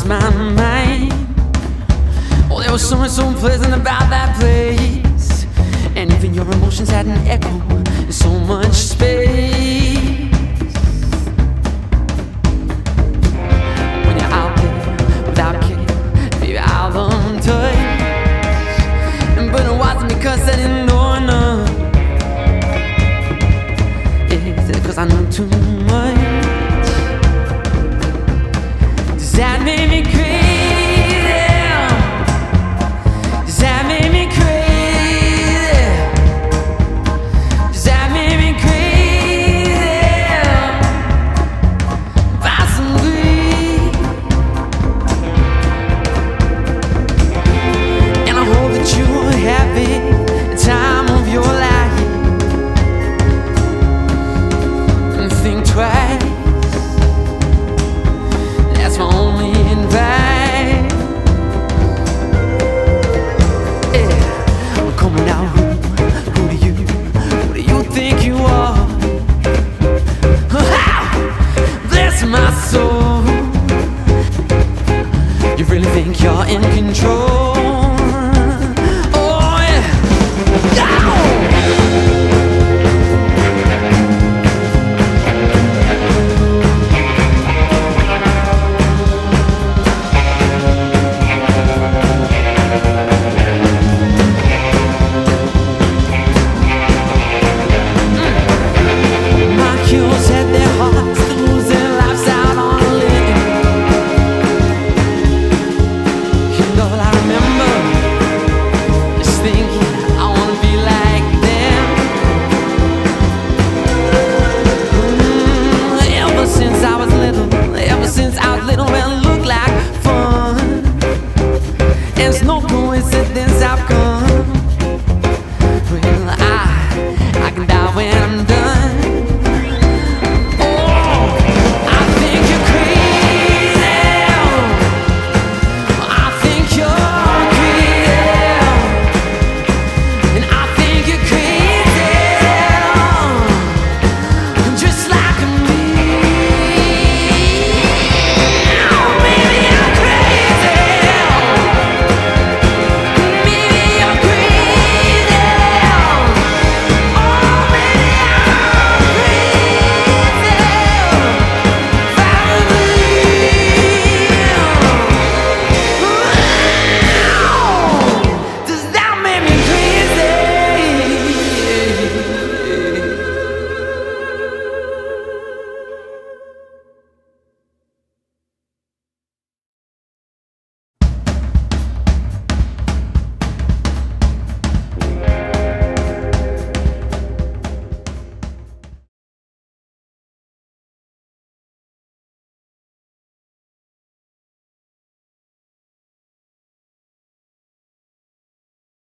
my mind. Oh, there was something so unpleasant about that place. And even your emotions had an echo in so much space. When you're out there without care, maybe I'll untouch. But it wasn't because I didn't know enough. It's because I knew too much. Does that make me crazy? Does that make me crazy? Does that make me crazy? Possibly. And I hope that you're having the time of your life. And think twice.